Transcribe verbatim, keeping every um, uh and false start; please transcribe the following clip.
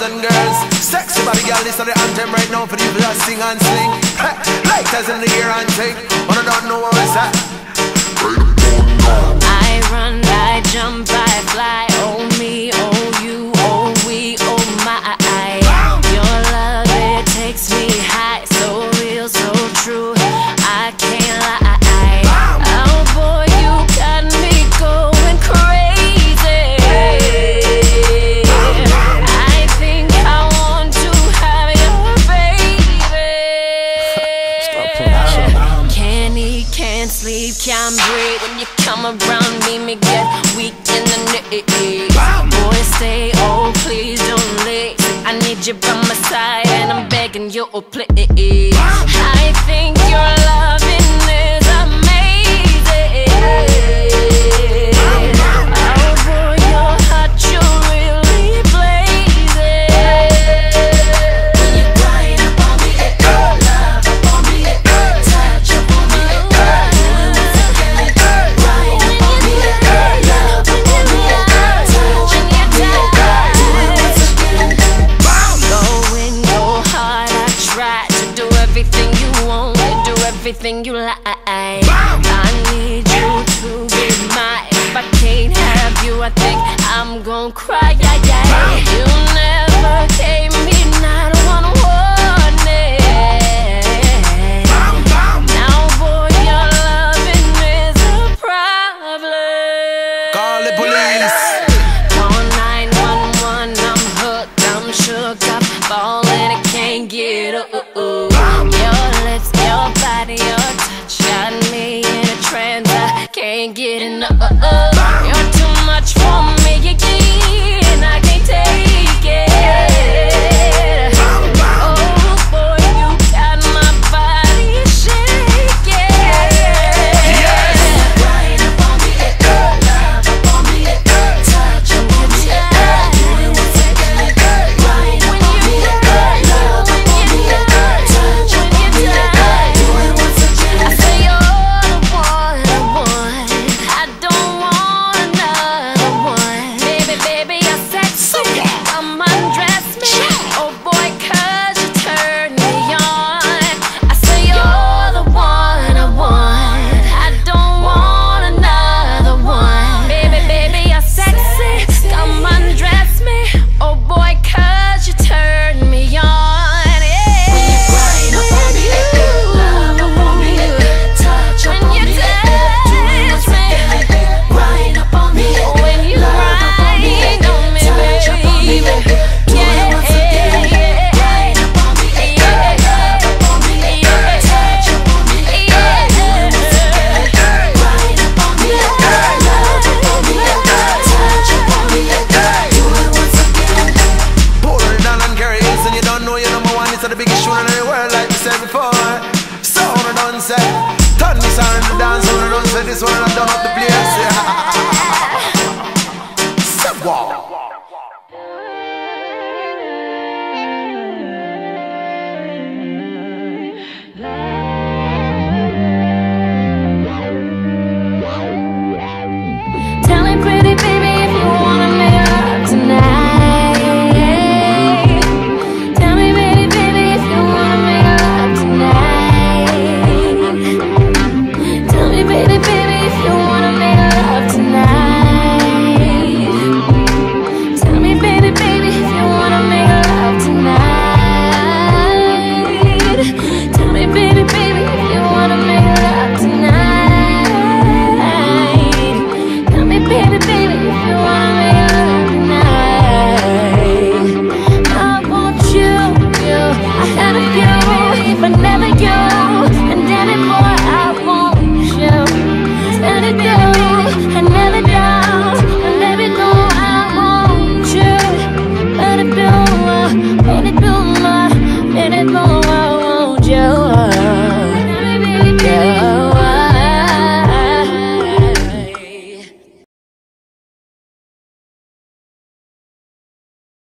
boys and girls. Sexy body girl, this is the anthem right now for the people that sing and sling. Lighters in the air and sing. But I don't know what it's at. I run, I jump, I fly. Oh me, oh you, oh we, oh my. Your love, it takes me high. So real, so true, I can't lie. Oh boy, you got me going crazy. I think I want to have your baby. Can't eat, can't sleep, can't breathe. When you come around me, me get weak in the knees. Boy, stay, oh please don't leave. I need you by my side and I'm begging you, oh please. I think your loving is amazing. Oh boy, you're hot, you're really blazing. When you grind up on me, love up on me, touch up on me, grind up on me, love up on me, touch on me, going go hard. I try to do everything you want, do everything you like. I need you to be mine. If I can't have you, I think I'm gon' cry. Yeah, yeah. You never gave me not one warning. Now, boy, your loving is a problem. Call the police. Call nine one one, I'm hooked, I'm shook, I'm falling, I can't get up. Your lips, your body, your touch got me in a trance, I can't get enough. You're too much for me again, I can't take it. Oh boy, you got my body shaking. Grind up on me, love up on me, touch up on me, do it once again. Grind up on me, love up on me, touch up on me, do it once again. I say you're the one I want, I don't want another one. Baby, baby, you're sexy, come undress me. Oh boy, cause you turn me on. I say you're the one I want, I don't want another one. Baby, baby, you're sexy, come undress me. Oh boy, cause you turn me on. Yeah. When you grind up on me, love up on me, touch up on me, do it once again. Grind up on me, when you grind on me, touch up on me, do it once again. Grind up on me, love up on me, touch up on me, do it once again. Grind up on me, love up on me, touch up on me, do it once again. Pull it down and carry it, and you don't know you're number one. It's the biggest tune in the world, like we said before. So on and on, say, turn this on and dance on and on, say this one and done up the place. Say, wow. Tell me pretty baby if you wanna make love tonight. Tell me pretty baby if you wanna make love tonight. Tell me pretty baby if you wanna make love tonight. Tell me pretty baby if you wanna make love tonight. Tell me pretty baby if you wanna make love tonight. Tell me, baby, baby, if you wanna